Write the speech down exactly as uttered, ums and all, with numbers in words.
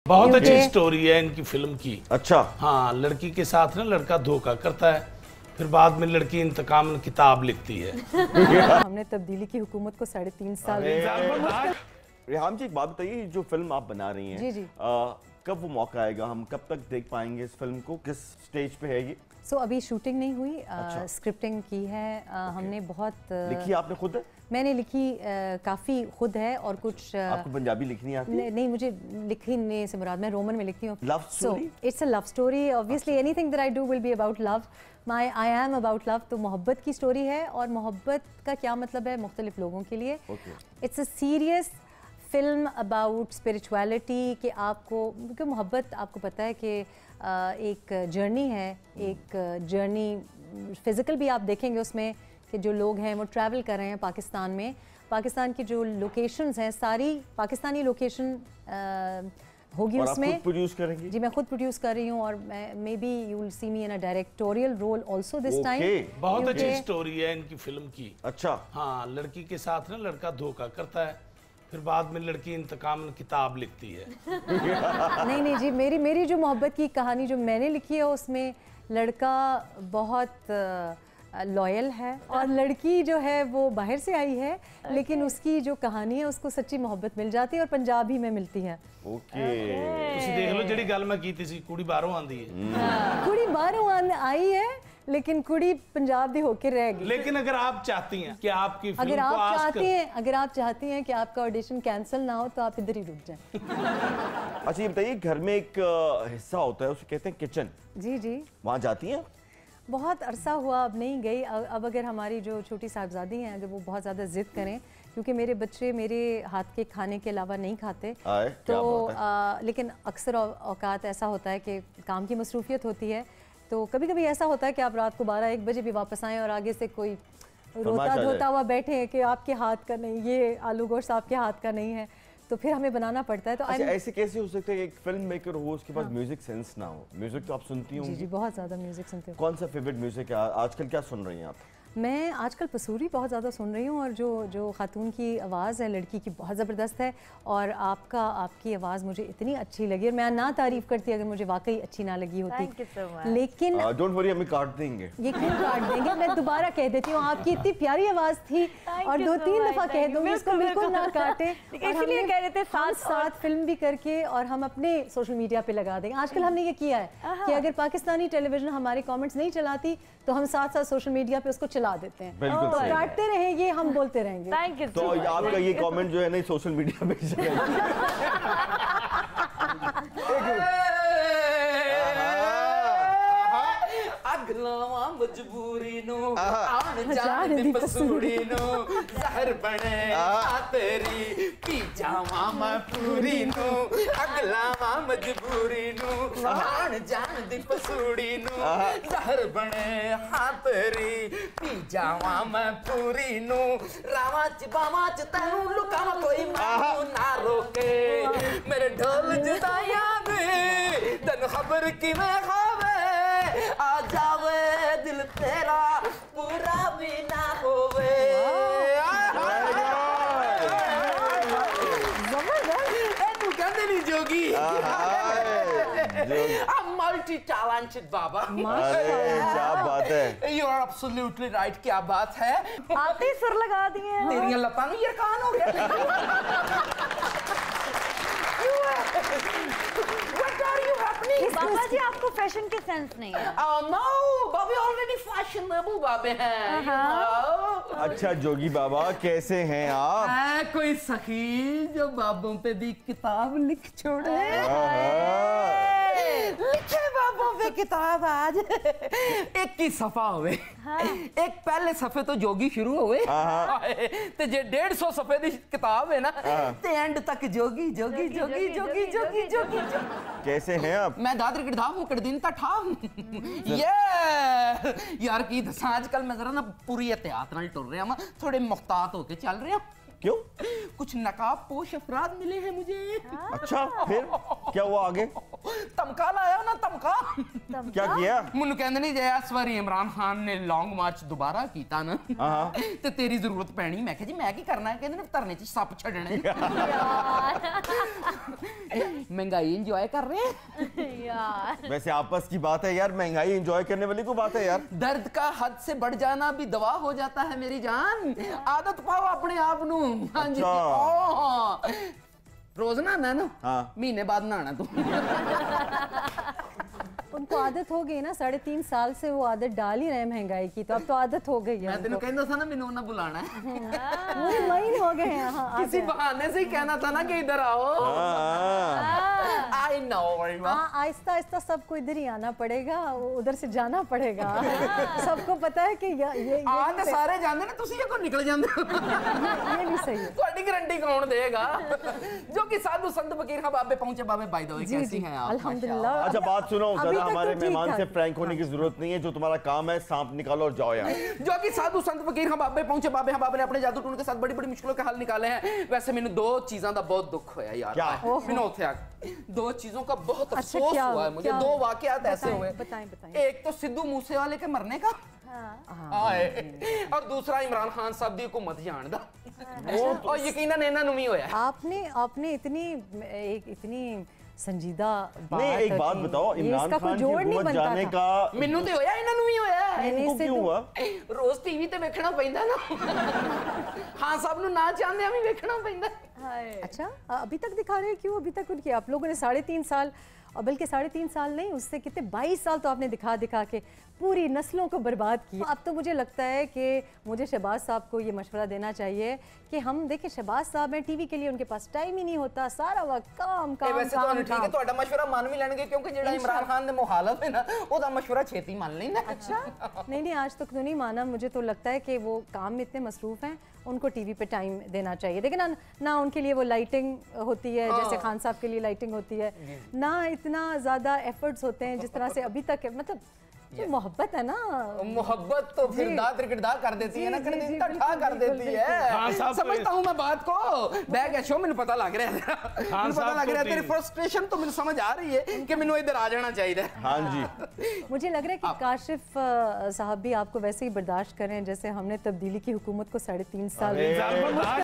बहुत अच्छी स्टोरी है इनकी फिल्म की। अच्छा। हाँ, लड़की के साथ ना लड़का धोखा करता है, फिर बाद में लड़की इंतकाम किताब लिखती है। हमने तब्दीली की हुकूमत को साढ़े तीन साल। रेहाम जी एक बात बताइए, जो फिल्म आप बना रही हैं जी जी आ, कब वो मौका आएगा, हम कब तक देख पाएंगे इस फिल्म को, किस स्टेज पे है ये? सो so, अभी शूटिंग नहीं हुई, अच्छा। स्क्रिप्टिंग की है। okay. हमने बहुत लिखी आपने खुद है? मैंने लिखी काफ़ी खुद है और कुछ। आपको पंजाबी लिखनी आती है? नहीं, मुझे लिखने से मुराद मैं रोमन में लिखती हूँ। Love story? It's a love story obviously. Anything that I do will be about love. My I am about love. तो मोहब्बत की स्टोरी है, और मोहब्बत का क्या मतलब है मुख्तलिफ लोगों के लिए। It's a serious film about spirituality कि आपको, क्योंकि मोहब्बत आपको पता है कि एक जर्नी है, एक जर्नी फिज़िकल भी आप देखेंगे उसमें कि जो लोग हैं वो ट्रैवल कर रहे हैं पाकिस्तान में। पाकिस्तान की जो लोकेशंस हैं सारी पाकिस्तानी लोकेशन होगी और उसमें। आप खुद प्रोड्यूस करेंगी? जी मैं खुद प्रोड्यूस कर रही हूँ, और maybe you will see me in a directorial role also this time. बहुत अच्छी स्टोरी है इनकी फिल्म की। अच्छा। हाँ, लड़की के साथ ना लड़का धोखा करता है, फिर बाद में लड़की इंतकाम किताब लिखती है। नहीं नहीं जी, मेरी मेरी जो मोहब्बत की कहानी जो मैंने लिखी है उसमें लड़का बहुत लॉयल है, और लड़की जो है वो बाहर से आई है, लेकिन उसकी जो कहानी है उसको सच्ची मोहब्बत मिल जाती है और पंजाबी में मिलती है। ओके। ਤੁਸੀਂ ਦੇਖ ਲਓ ਜਿਹੜੀ ਗੱਲ ਮੈਂ ਕੀਤੀ ਸੀ, ਕੁੜੀ ਬਾਹਰੋਂ ਆਂਦੀ ਹੈ। कुड़ी बाहरों आई है, लेकिन कुड़ी पंजाब दी होके रह गई। लेकिन अगर आप चाहती हैं कि आपकी फिल्म अगर को आप आस्कर चाहती हैं अगर आप चाहती हैं कि आपका ऑडिशन कैंसिल ना हो तो आप इधर ही रुक जाएं। अच्छा ये बताइए, घर में एक अ, हिस्सा होता है उसे कहते हैं किचन। जी जी। वहाँ जाती हैं? बहुत अरसा हुआ, अब नहीं गई। अब अगर हमारी जो छोटी साहबजादी हैं अगर वो बहुत ज़्यादा ज़िद करें, क्योंकि मेरे बच्चे मेरे हाथ के खाने के अलावा नहीं खाते, आए, तो आ, लेकिन अक्सर औकात ऐसा होता है कि काम की मसरूफियत होती है, तो कभी कभी ऐसा होता है कि आप रात को बारह एक बजे भी वापस आएँ और आगे से कोई रोता धोता हुआ बैठे कि आपके हाथ का नहीं, ये आलू गोश्त आपके हाथ का नहीं है, तो फिर हमें बनाना पड़ता है। तो अच्छा, ऐसे कैसे हो सकता है कि एक फिल्म मेकर हो उसके पास म्यूजिक सेंस ना हो? म्यूजिक तो आप सुनती होंगी। जी जी, बहुत ज़्यादा म्यूजिक सुनते हो। कौन सा फेवरेट म्यूजिक है आजकल, क्या सुन रही हैं आप? मैं आजकल पसूरी बहुत ज़्यादा सुन रही हूँ, और जो जो खातून की आवाज़ है लड़की की बहुत ज़बरदस्त है, और आपका आपकी आवाज़ मुझे इतनी अच्छी लगी, और मैं ना तारीफ़ करती अगर मुझे वाकई अच्छी ना लगी होती। Thank you so much. लेकिन डोंट वरी, हमें काट देंगे। ये क्यों काट देंगे, मैं दोबारा कह देती हूँ, आपकी इतनी प्यारी आवाज़ थी, और दो तीन दफ़ा कह दूँगी, इसको बिल्कुल ना काटें। इसलिए कह रहे थे साथ साथ फिल्म भी करके और हम अपने सोशल मीडिया पे लगा देंगे। आजकल हमने ये किया है कि अगर पाकिस्तानी टेलीविजन हमारे कमेंट्स नहीं चलाती तो हम साथ साथ सोशल मीडिया पे उसको चला देते हैं। बिल्कुल तो काटते रहेंगे, हम बोलते रहेंगे। Thank you. तो आपका ये कमेंट जो है ना सोशल मीडिया पे अगलावा मजबूरी नो आन जान दी पसूड़ी नो जहर बने आ तेरी पी जावा मैं पूरी नो अगलावा मजबूरी नो आन जान दी पसूड़ी नो जहर बने हाँ तेरी पी जावा मैं पूरी नो रावा च बावा च तैनू लुकावा कोई मैनू ना रोके मेरे ढोल जुदाइयां दे तन खबर कि मैं खावे आ जावे दिल तेरा पूरा भी ना होवे। तू कहते नहीं जोगी, I'm multi-talented बाबा। क्या बात है। You are absolutely right, क्या बात है। आते ही सुर लगा दिए हैं। तेरी लपा नहीं ये कान हो गया। What are you happening? बाबा जी आपको फैशन के सेंस नहीं है। Oh no, बाबे already fashionable बाबे हैं। अच्छा जोगी बाबा कैसे हैं आप? है कोई सखी जो बाबों पे भी किताब लिख छोड़े। लिखे बाबों पे किताब आज एक की सफा हुए, एक पहले सफे तो जोगी शुरू हुए, ते जे डेढ़ सौ सफे दी किताब है ना, ते एंड तक जोगी जोगी जोगी जोगी जोगी जोगी। कैसे हैं आप? मैं दादर किरदा वो कर दिन ता ठा ये यार की दसा आजकल मैं जरा ना पूरी एहतियात नाल टुर रहा हां, थोड़े मुख्तात होके चल रहे हैं। क्यों? कुछ नकाब पोश अफराद मिले हैं मुझे। अच्छा फिर क्या हुआ आगे? ਧਮਕਾ ਲਾਇਆ ਨਾ ਧਮਕਾ क्या किया? ਮੈਨੂੰ ਕਹਿੰਦੇ ਨਹੀਂ ਜੇ ਇਸ ਵਾਰੀ ਇਮਰਾਨ ਖਾਨ ਨੇ ਲੌਂਗ ਮਾਰਚ ਦੁਬਾਰਾ ਕੀਤਾ ਨਾ हाँ ਤੇ ਤੇਰੀ ਜ਼ਰੂਰਤ ਪੈਣੀ। ਮੈਂ ਕਿਹਾ ਜੀ ਮੈਂ ਕੀ ਕਰਨਾ ਹੈ? ਕਹਿੰਦੇ ਨੇ ਧਰਨੇ 'ਚ ਸੱਪ ਛੱਡਣੇ। ਮਹਿੰਗਾਈ ਇੰਜੋਏ ਕਰ ਰਹੇ यार वैसे आपस की बात है यार, महंगाई एंजॉय करने वाली को बात है यार। दर्द का हद से बढ़ जाना भी दवा हो जाता है मेरी जान। आदत पाओ अपने आप नू। हाँ जी अच्छा। रोज नहाना ना, हाँ। महीने बाद नहाना तू। उनको आदत हो गई ना, साढ़े तीन साल से वो आदत डाल ही रहे महंगाई की, तो अब तो आदत हो गई है मैं तेन उनको। कहता था ना मैंने ना बुलाना है। वो महीने हो गए हैं। हाँ, आ किसी गए। बहाने से ही कहना था ना कि इधर आओ। आई नो हाँ, आहिस्ता आहिस्ता सबको इधर ही आना पड़ेगा, उधर से जाना पड़ेगा। सबको पता है कि ये ये आ ते सारे जांदे ने, तुसी को निकल जांदे हो। ये भी सही है। ਤੁਹਾਡੀ गारंटी कौन देगा? जो कि साधु संत फकीर खां बाबे पहुंचे बाबे बाय द वे जी कैसी जी हैं आप? अल्हम्दुलिल्लाह। अच्छा बात सुनो, अभी ज्यादा तक तो हमारे ठीक मेहमान था। से फ्रैंक होने की जरूरत नहीं है। जो तुम्हारा काम है सांप निकालो और जाओ यार। जो कि साधु संत फकीर खां बाबे पहुंचे बाबे हाँ बाबे ने अपने जादू टून के साथ बड़ी बड़ी मुश्किलों के हल निकाले हैं। वैसे मैंने दो चीज़ों का बहुत दुख होया यार। क्या? मैंने उत्थे आके दो चीजों का बहुत अच्छा, अफसोस क्या हुआ है हुआ? मुझे। क्या दो हुआ? वाकयात ऐसे बताएं, हुए। बताएं, बताएं। एक तो सिद्धू मूसेवाले के मरने का आए, और दूसरा इमरान खान साहब दी हुकूमत जान दा। और यकीनन इन्हां नूं भी होया। आपने आपने इतनी एक इतनी संजीदा बात नहीं एक बात की। बताओ, ये इमरान इसका कोई खान की जोड़ नहीं हुकूमत बनता जाने था। का मैनू तो होया, इन्हां नूं भी होया। नहीं, इनको इससे क्यों तो- हुआ? रोज टीवी ते वेखना पैंदा ना। हाँ साहब नूं ना चाहंदे भी वेखना पैंदा। अच्छा, अभी तक दिखा रहे हैं क्यों? अभी तक उनकी आप लोगों ने साढ़े तीन साल, और बल्कि साढ़े तीन साल नहीं, उससे कितने बाईस साल तो आपने दिखा दिखा के पूरी नस्लों को बर्बाद किया। अब तो मुझे लगता है कि मुझे शहबाज साहब को ये मशवरा देना चाहिए कि हम देखें, शहबाज साहब हैं, टीवी के लिए उनके पास टाइम ही नहीं होता, सारा वक्त काम ए काम वैसे काम, तो ठीक है, काम। ਤੁਹਾਡਾ ਮਸ਼ਵਰਾ ਮੰਨ ਵੀ ਲੈਣਗੇ क्योंकि ਜਿਹੜਾ इमरान खान ਦੇ ਮੁਖਾਲਫ है ना, ਉਹਦਾ ਮਸ਼ਵਰਾ ਛੇਤੀ ਮੰਨ ਲੈਂਦਾ। अच्छा, नहीं नहीं आज तक तो नहीं माना। मुझे तो लगता है कि वो काम में इतने मसरूफ हैं, उनको टीवी पे टाइम देना चाहिए। देखिए ना, ना उनके लिए वो लाइटिंग होती है जैसे खान साहब के लिए लाइटिंग होती है, ना इतना ज़्यादा एफर्ट्स होते हैं जिस तरह से अभी तक है। मतलब जो मोहब्बत है ना, मोहब्बत तो फिर दाद त्रिकटदा कर देती है ना, जी, जी, कड़दिनता जी, ठा बिल्कुल, कर देती बिल्कुल, है। हाँ, साहब, समझता हूँ मैं बात को। बैग है शो, मैंने पता लग रहा है। मैंने पता साहब, लग तो रहा है तेरी ठीक। फ्रस्ट्रेशन तो मुझे समझ आ रही है कि मैंने इधर आ जाना चाहिए। हाँ जी। मुझे लग रहा है कि काशिफ अ, साहब भी आपको वैसे ही बर्दाश्त करें जैसे हमने तब्दीली की हुकूमत को साढ़े तीन साल अरे, बर्दाश्त